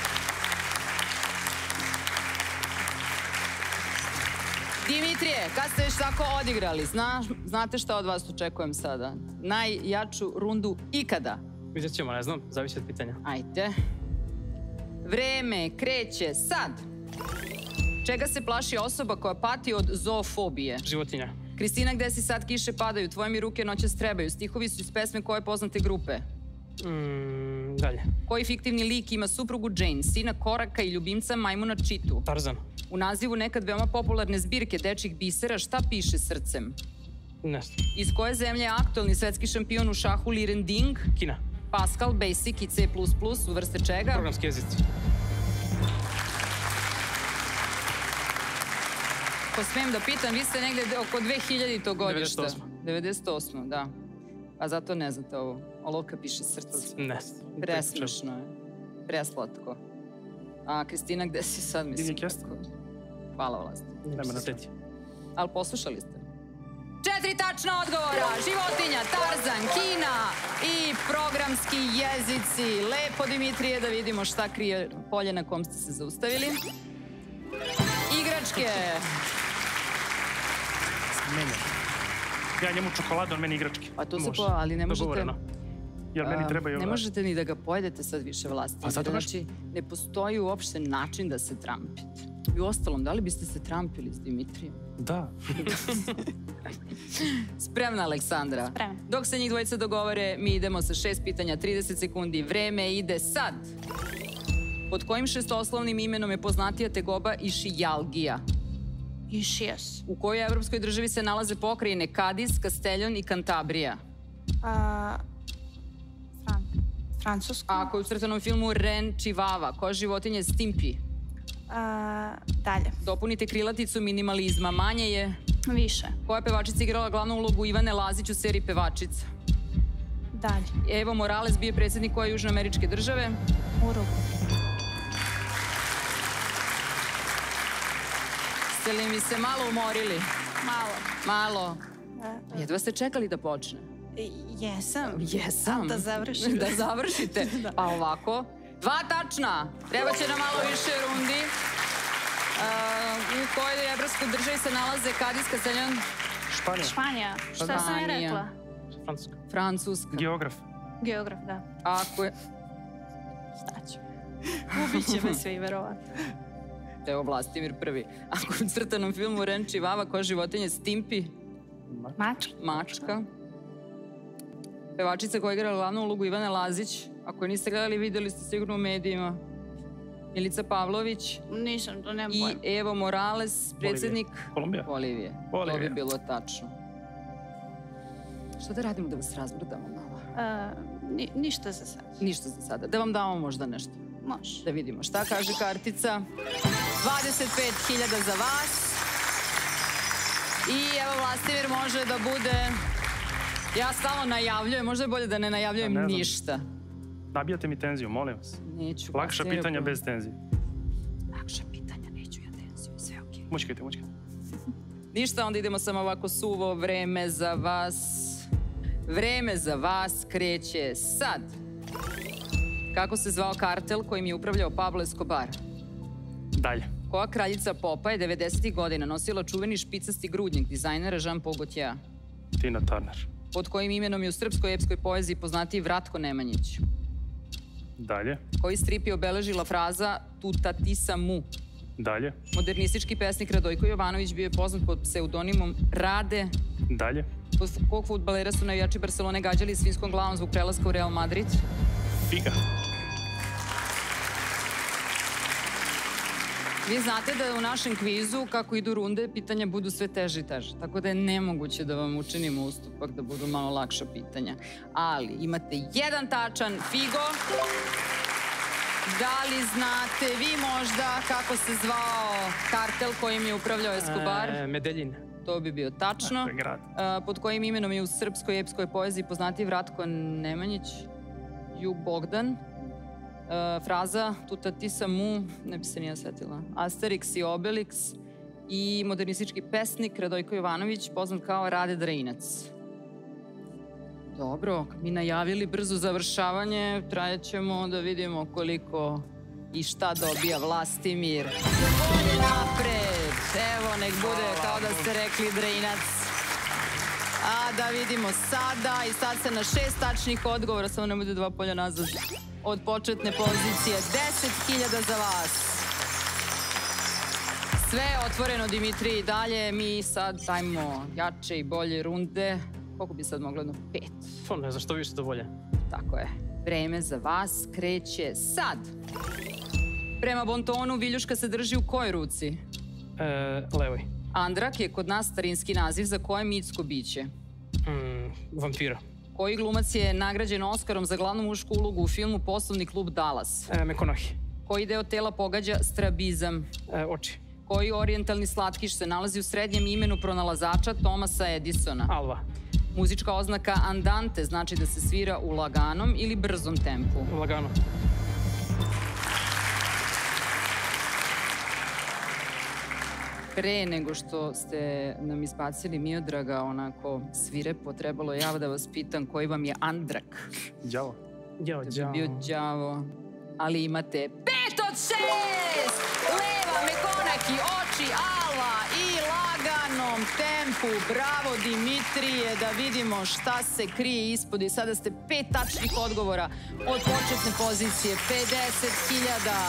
Dimitrije, kad ste već tako odigrali, zna, znate šta od vas očekujem sada? Najjaču rundu ikada. Vidjet ćemo, ne znam, zavisi od pitanja. Ajde. Vreme kreće sad. Čega se plaši osoba koja pati od zoofobije? Životinja. Kristina, gde si sad, kiše padaju, tvoje mi ruke noćas trebaju. Stihovi su iz pesme koje poznate grupe? Mm, dalje. Koji fiktivni lik ima suprugu Jane, sina Koraka i ljubimca majmuna Čitu? Tarzan. U nazivu nekad veoma popularne zbirke dečjih bisera šta piše srcem? Ne znam. Iz koje zemlje je aktualni svetski šampion u šahu Liren Ding? Kina. Pascal, Basic i C plus plus u vrste čega? Programski jezici. Ko smijem da pitam, vi ste negde oko dve hiljaditog godišta. devedeset osma. devedeset osma, da. A zato ne znate ovo. Olovka piše srce. Ne znam. Presmišno je. Preslatko. A Kristina, gde si sad, mislim? Divnik jeste. kako- Hvala, Vlasta. Ne Nema se na seti. Ali poslušali ste. Četiri tačna odgovora. Životinja, Tarzan, Kina i programski jezici. Lepo, Dimitrije, da vidimo šta krije polje na kom ste se zaustavili. Igračke. Menja. Ja njemu čokoladu, on meni igračke. Pa to se Može. po, ali ne možete... Dogovoreno. Jer meni trebaju... Ne možete ni da ga pojedete sad više vlasti. Pa zato kažem. Znači, ne postoji uopšte način da se trampite. I u ostalom, da li biste se trampili s Dimitrijem? Da. Spremna, Aleksandra? Spremna. Dok se njih dvojica dogovore, mi idemo sa šest pitanja, trideset sekundi. Vreme ide sad. Pod kojim šestoslovnim imenom je poznatija tegoba Išijalgija? Išijas. U kojoj evropskoj državi se nalaze pokrajine Kadis, Kasteljon i Kantabrija? A, Fran... Francuska. A ako je u crtanom filmu Ren Čivava, koja životinja je Stimpy? A, dalje. Dopunite krilaticu minimalizma. Manje je... Više. Koja pevačica igrala glavnu ulogu Ivane Lazić u seriji Pevačica? Dalje. Evo Morales bio je predsjednik koje južnoameričke države? Uruguay. Ste li mi se malo umorili? Malo. Malo. Da, Jedva ste čekali da počne? Jesam. Jesam. Da završim. Da završite. Pa ovako. Dva tačna. Treba će nam malo više rundi. U kojoj evropskoj državi se nalaze Kadis, Kasteljon? Španija. Španija. Šta sam je Španija. rekla? Francuska. Francuska. Geograf. Geograf, da. Ako je... Šta ću? Ubit će me svi, verovatno. Evo Vlastimir prvi. Ako je u crtanom filmu Ren Čivava, koja životinja je Stimpy? Mačka. Mačka. Pevačica koja je igrala glavnu ulogu Ivane Lazić. Ako je niste gledali, videli ste sigurno u medijima. Milica Pavlović. Nisam, to nemam I pojma. Evo Morales, predsjednik... Bolivija. Bolivije. Bolivija. To bi bilo tačno. Šta da radimo da vas razbrdamo malo? A, ni, ništa za sad. Ništa za sada. Da vam damo možda nešto. Može. Da vidimo šta kaže kartica. dvadeset pet hiljada za vas. I evo Vlastimir može da bude... Ja stalno najavljujem, možda je bolje da ne najavljujem Pa ne znam. ništa. Nabijate mi tenziju, molim vas. Neću. Lakša Vlastimiru, pitanja po- bez tenzije. Lakša pitanja, neću ja tenziju, sve okej. Mučkajte, mučkajte. Ništa, onda idemo samo ovako suvo. Vreme za vas. Vreme za vas kreće sad. Kako se zvao kartel kojim je upravljao Pablo Escobar? Dalje. Koja kraljica popa je devedesetih godina nosila čuveni špicasti grudnjak dizajnera Jean-Paul Gaultier? Tina Turner. Pod kojim imenom je u srpskoj epskoj poeziji poznatiji Vratko Nemanjić? Dalje. Koji strip je obeležila fraza Tuta tisa mu? Dalje. Modernistički pesnik Radojko Jovanović bio je poznat pod pseudonimom Rade. Dalje. Kod kog fudbalera su navijači Barcelone gađali svinjskom glavom zbog prelaska u Real Madrid? Figa. Vi znate da u našem kvizu, kako idu runde, pitanja budu sve teže i teže. Tako da je nemoguće da vam učinimo ustupak, da budu malo lakša pitanja. Ali imate jedan tačan. Figo, da li znate vi možda kako se zvao kartel kojim je upravljao Escobar? E, Medeljin. To bi bio tačno. To je grad. A, pod kojim imenom je u srpskoj epskoj poeziji poznatiji Vratko Nemanjić? Ju Bogdan. Uh, fraza Tuta tisa mu, ne bi se nije setila. Asterix i Obelix i modernistički pesnik Radojko Jovanović, poznat kao Rade Drainac. Dobro, mi najavili brzo završavanje, trajećemo da vidimo koliko i šta dobija Vlastimir. Bolje napred! Evo, nek bude kao da ste rekli Drainac. A da vidimo sada, i sad se na šest tačnih odgovora, samo ne bude dva polja nazad, od početne pozicije. deset hiljada za vas. Sve je otvoreno, Dimitrij, dalje. Mi sad dajmo jače i bolje runde. Koliko bi sad moglo? Jedno pet. Pa ne znam što više to bolje. Tako je. Vreme za vas kreće sad. Prema bontonu, viljuška se drži u kojoj ruci? E, levoj. Andrak je kod nas starinski naziv za koje mitsko biće? Mm, vampira. Koji glumac je nagrađen Oskarom za glavnu mušku ulogu u filmu Poslovni klub Dallas? E, Mekonohi. Koji deo tela pogađa strabizam? E, oči. Koji orijentalni slatkiš se nalazi u srednjem imenu pronalazača Thomasa Edisona? Alva. Muzička oznaka andante znači da se svira u laganom ili brzom tempu? Lagano. Pre nego što ste nam izbacili Miodraga onako svirepo, trebalo je ja da vas pitam koji vam je Andrak? Đavo. Đavo, To bi đavo. bio đavo. Ali imate pet od šest! Leva, Mekonaki, oči, Alva i laganom tempu ruku. Bravo, Dimitrije, da vidimo šta se krije ispod. I sada ste pet tačnih odgovora od početne pozicije. pedeset hiljada.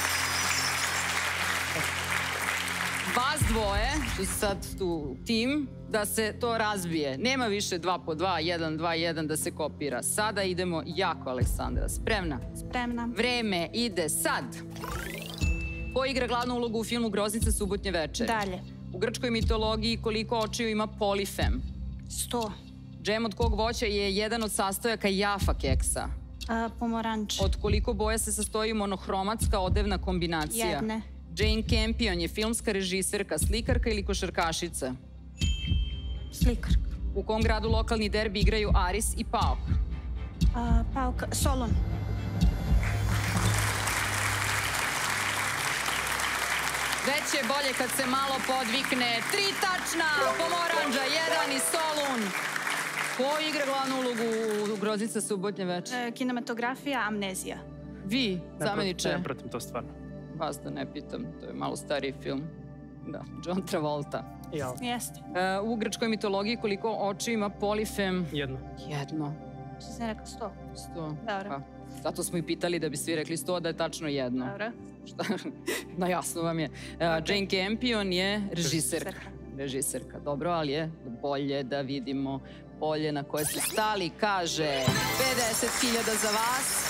Vas dvoje, što su sad tu tim, da se to razbije. Nema više dva po dva, jedan, dva, jedan da se kopira. Sada idemo jako, Aleksandra. Spremna? Spremna. Vreme ide sad. Ko igra glavnu ulogu u filmu Groznice subotnje večer? Dalje. U grčkoj mitologiji koliko očiju ima Polifem? Sto. Džem od kog voća je jedan od sastojaka Jaffa keksa? A, pomoranč. Od koliko boja se sastoji monohromatska odevna kombinacija? Jedne. Jane Campion je filmska režiserka, slikarka ili košarkašica? Slikarka. U kom gradu lokalni derbi igraju Aris i Paok? A, Pauk. Solun. Već je bolje kad se malo podvikne. Tri tačna, Pomoranđa, jedan i Solun. Ko igra glavnu ulogu u Groznice subotnje večer? E, kinematografija, amnezija. Vi, zameniče. Ne pratim to stvarno. Vas da ne pitam, to je malo stariji film. Da, John Travolta. Ja, Jeste. E, u grčkoj mitologiji koliko očiju ima Polifem? jedno. Jedno. Što sam rekao? Sto. Sto. Dobro. Pa, zato smo i pitali da bi svi rekli sto, da je tačno jedno. Dobro. Šta? Na jasno vam je. Uh, Jane Campion je režiserka. Režiserka. Režiserka, dobro, ali je bolje da vidimo polje na koje ste stali. Kaže, pedeset hiljada za vas.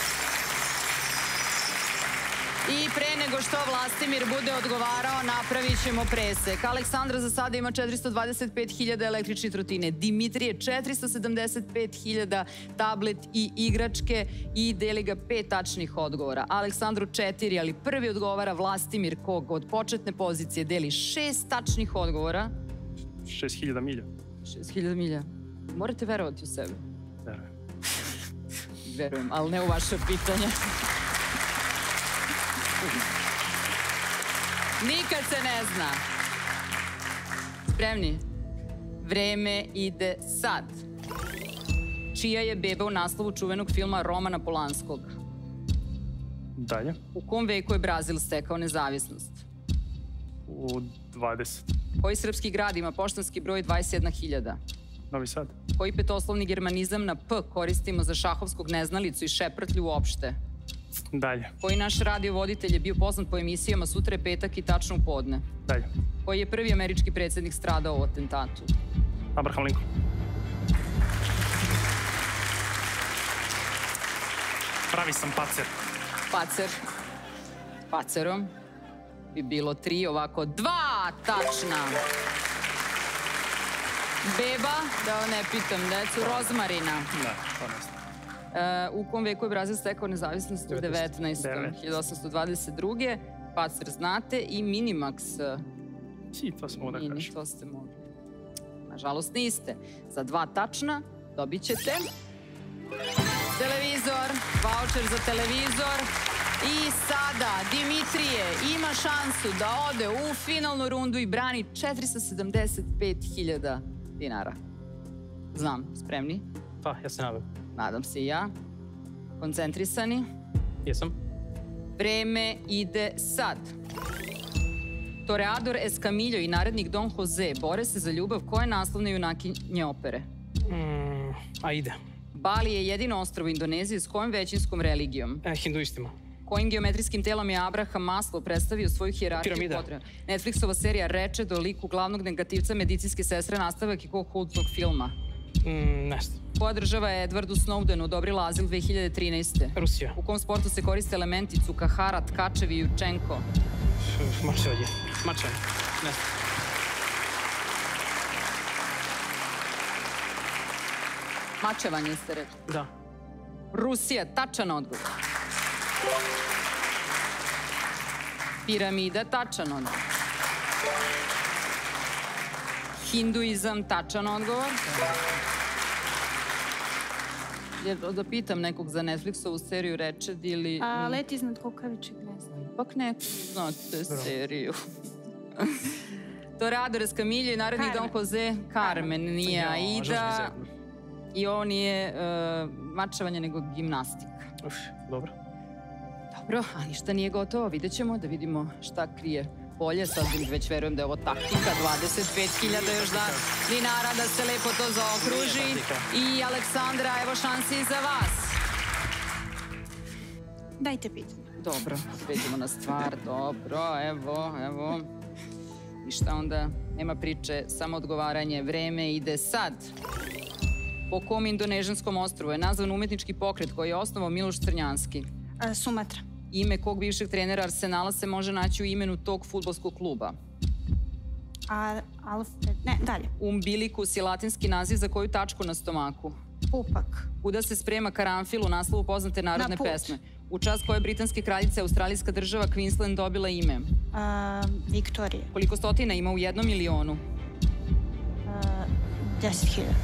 I pre nego što Vlastimir bude odgovarao, napravit ćemo presek. Aleksandra za sada ima četiristo dvadeset pet hiljada električne trotine. Dimitrije četiristo sedamdeset pet hiljada tablet i igračke i deli ga pet tačnih odgovora. Aleksandru četiri, ali prvi odgovara Vlastimir kog od početne pozicije deli šest tačnih odgovora. šest hiljada milja. šest hiljada milja. Morate verovati u sebe. Verujem. Verujem, ali ne u vaše pitanje. Nikad se ne zna. Spremni? Vreme ide sad. Čija je beba u naslovu čuvenog filma Romana Polanskog? Dalje. U kom veku je Brazil stekao nezavisnost? U dvadeset. Koji srpski grad ima poštanski broj dvadeset jedna hiljada? Novi Sad. Koji petoslovni germanizam na P koristimo za šahovskog neznalicu i šeprtlju uopšte? Dalje. Koji naš radiovoditelj je bio poznat po emisijama Sutra je petak i Tačno u podne? Dalje. Koji je prvi američki predsjednik stradao u atentatu? Abraham Lincoln. Pravi sam pacer. Pacer. Pacerom bi bilo tri, ovako dva tačna. Beba, da ne pitam decu, rozmarina. Ne, to ne znam. Uh, u kom veku je Brazil stekao nezavisnost? U devetnaestom. hiljadu osamsto dvadeset druge. Pacer znate i Minimax. Si, to sam mogu da Mini, kažem. to ste mogli. Nažalost niste. Za dva tačna dobit ćete televizor, voucher za televizor. I sada Dimitrije ima šansu da ode u finalnu rundu i brani četiristo sedamdeset pet hiljada dinara. Znam, spremni? Pa, ja se nadam. Nadam se i ja. Koncentrisani. Jesam. Vreme ide sad. Toreador Escamillo i narednik Don Jose bore se za ljubav koje naslovne junakinje opere? Mm, Aida. Bali je jedino ostrvo Indonezije s kojom većinskom religijom? E, hinduistima. Kojim geometrijskim telom je Abraham Maslow predstavio svoju hijerarhiju Piramida. potreba? Netflixova serija Reče do liku glavnog negativca medicinske sestre nastavak i kog kultnog filma? Mm, ne znam. Koja država je Edwardu Snowdenu odobrila azil dve hiljade trinaeste. Rusija. U kom sportu se koriste elementi Cukahara, Tkačev i Jučenko? Mačevanje. Mačevanje. Ne znam. Mačevanje ste rekli. Da. Rusija, tačan odgovor. Piramida, tačan odgovor. Hinduizam, tačan odgovor. Jer da pitam nekog za Netflixovu seriju Rečed ili... A, Let iznad kukavičeg gnezda. Ipak neko znate seriju. Toreador Escamillo i narednik Don Jose. Carmen, nije Jo, Aida. žaš mi I on je uh, mačevanje nego gimnastika. Uf, dobro. Dobro, a ništa nije gotovo. Vidjet ćemo da vidimo šta krije polje, sad već verujem da je ovo taktika, dvadeset pet hiljada još da dinara, da se lepo to zaokruži. I Aleksandra, evo šansi i za vas. Dajte pitanje. Dobro, pređemo na stvar, dobro, evo, evo. I šta onda? Nema priče, samo odgovaranje, vreme ide sad. Po kom indonežanskom ostrvu je nazvan umetnički pokret koji je osnovao Miloš Crnjanski? E, Sumatra. Ime kog bivšeg trenera Arsenala se može naći u imenu tog fudbalskog kluba? A, Alfred, ne, dalje. Umbilikus je latinski naziv za koju tačku na stomaku? Pupak. Kuda se sprema karanfil u naslovu poznate narodne Na put. pesme? U čast koje britanske kraljice australijska država Queensland dobila ime? A, Viktorije. Koliko stotina ima u jednom milionu? A, deset hiljada.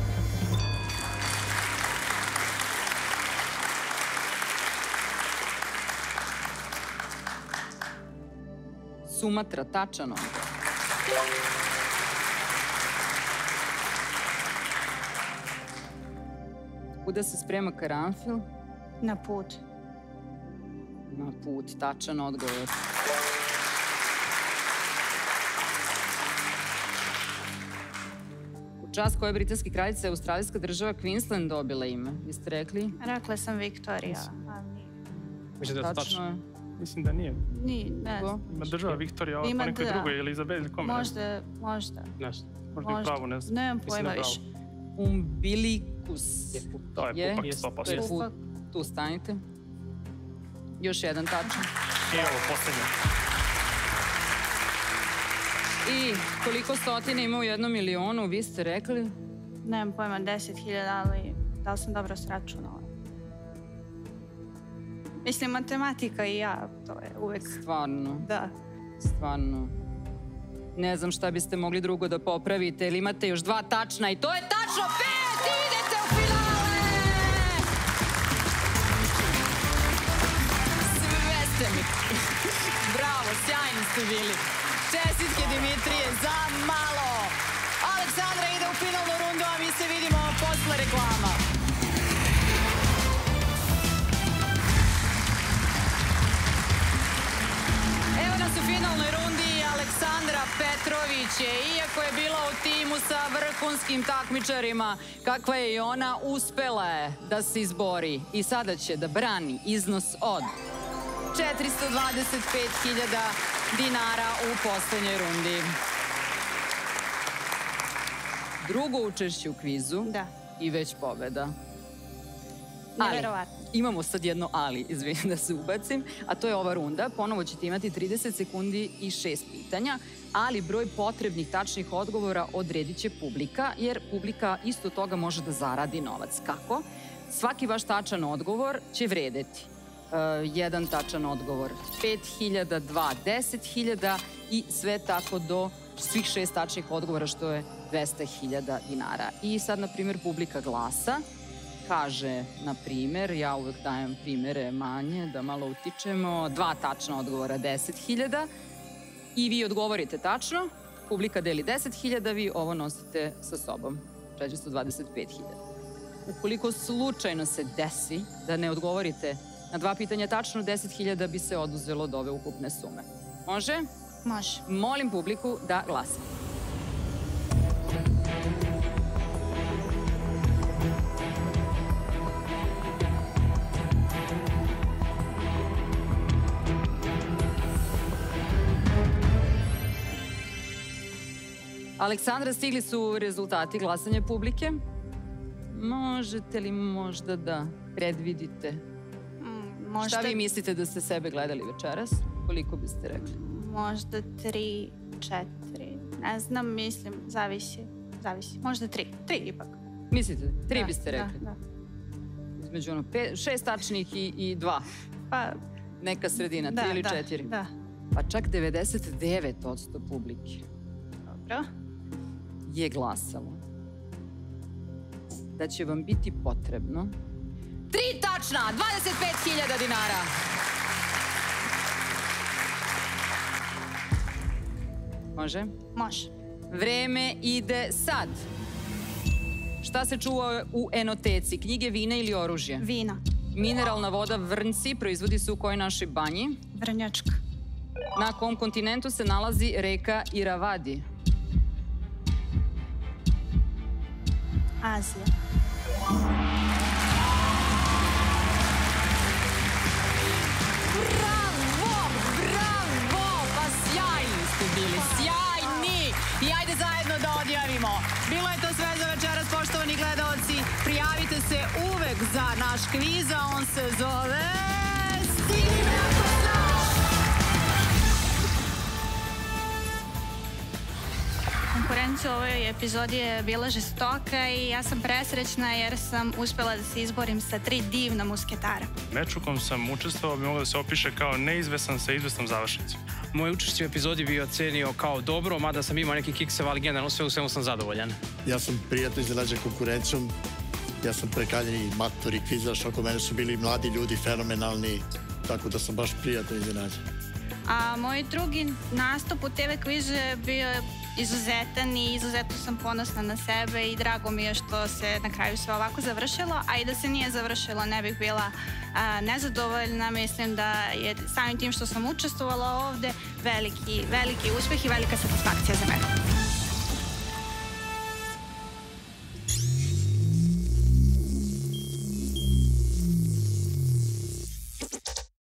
Sumatra, tačan odgovor. Kuda se sprema karanfil? Na put. Na put, tačan odgovor. U čast koje britanske kraljice australijska država Queensland dobila ime? Vi ste rekli? Rekla sam Viktorija, ali nije. Mislim da je to Tačno tačno. je. Mislim da nije. Ni, ne znam. Ima država Viktorija, ova Ima po nekoj da. drugoj, Elizabeth ili kome? Možda, možda. Nešto. Možda i pravo, ne znam. Nemam Mislim pojma da je više. Umbilikus. To je Je. pupak sto To posto. je Pupak. put. Tu stanite. Još jedan tačan. I ovo, poslednje. I koliko stotine ima u jednom milionu, vi ste rekli? Nemam pojma, deset hiljada, ali da li sam dobro sračunala? Mislim, matematika i ja, to je uvek, Stvarno, da. stvarno. Ne znam šta biste mogli drugo da popravite, ili imate još dva tačna i to je tačno pet! Idete u finale! Sve ste mi... Bravo, sjajni ste bili. Čestitke Dimitrije za malo. Aleksandra ide u finalnu rundu, a mi se vidimo posle reklama. Evo nas u finalnoj rundi. Aleksandra Petrović je, iako je bila u timu sa vrhunskim takmičarima, kakva je i ona, uspela je da se izbori i sada će da brani iznos od četiristo dvadeset pet hiljada dinara u poslednjoj rundi. Drugo učešće u kvizu Da. i već pobeda. Ali, Neverovatno. imamo sad jedno ali, izvinim da se ubacim, a to je ova runda. Ponovo ćete imati trideset sekundi i šest pitanja, ali broj potrebnih tačnih odgovora odredit će publika, jer publika isto toga može da zaradi novac. Kako? Svaki vaš tačan odgovor će vredeti. Uh, jedan tačan odgovor pet hiljada, dva deset hiljada i sve tako do svih šest tačnih odgovora, što je dvesta hiljada dinara. I sad, na primjer, publika glasa kaže, na primjer, ja uvek dajem primjere manje, da malo utičemo, dva tačna odgovora deset hiljada i vi odgovorite tačno, publika deli deset hiljada, vi ovo nosite sa sobom, četiristo dvadeset pet hiljada. Ukoliko slučajno se desi da ne odgovorite na dva pitanja tačno, deset hiljada bi se oduzelo od ove ukupne sume. Može? Može. Molim publiku da glasa. Aleksandra, stigli su rezultati glasanja publike. Možete li možda da predvidite? Mm, možda, Šta vi mislite da ste sebe gledali večeras? Koliko biste rekli? možda tri, četiri. Ne znam, mislim, zavisi. Zavisi. Možda tri. Tri ipak. Mislite? Tri Da, biste rekli? Da, da. Između ono, pet, šest tačnih i, i dva. Pa, Neka sredina, da, tri ili da, četiri. Da, Pa čak devedeset devet posto publike dobro. je glasalo da će vam biti potrebno tri tačna, dvadeset pet hiljada dinara. Može? Može. Vreme ide sad. Šta se čuva u enoteci? Knjige, vina ili oružje? Vina. Mineralna voda Vrnci proizvodi se u kojoj našoj banji? Vrnjačka. Na kom kontinentu se nalazi reka Iravadi? Azija. Bravo, bravo, pa sjajni ste bili, sjajni. I ajde zajedno da odjavimo. Bilo je to sve za večeras, poštovani gledaoci. Prijavite se uvek za naš kviz, a on se zove... Stigni me ako znaš! Konkurencija u ovoj epizodi je bila žestoka i ja sam presrećna jer sam uspela da se izborim sa tri divna musketara. Meč u kom sam učestvovao bi mogao da se opiše kao neizvesan sa izvesnom završnicom. Moje učešće u epizodi bi ocenio kao dobro, mada sam imao neki kikseva, ali generalno sve u svemu sam zadovoljan. Ja sam prijatno izrađen konkurencijom. Ja sam prekaljeni mator i kvizaš. Oko mene su bili mladi ljudi, fenomenalni. Tako da sam baš prijatno izrađen. A moj drugi nastup u te ve kvizu je bio izuzetan i izuzetno sam ponosna na sebe i drago mi je što se na kraju sve ovako završilo, a i da se nije završilo ne bih bila a, nezadovoljna. Mislim da je samim tim što sam učestvovala ovde veliki, veliki uspeh i velika satisfakcija za mene.